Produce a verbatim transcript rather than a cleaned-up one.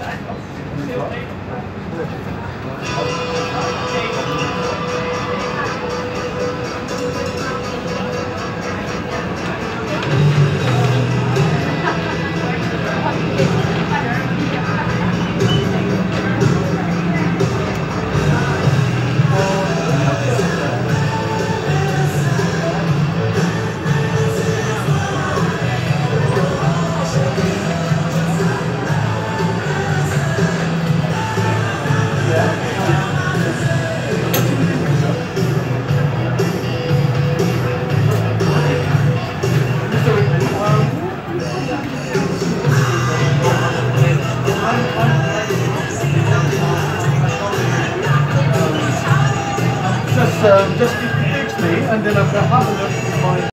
Just, um, just fix me, and then I'm going to have a look at my...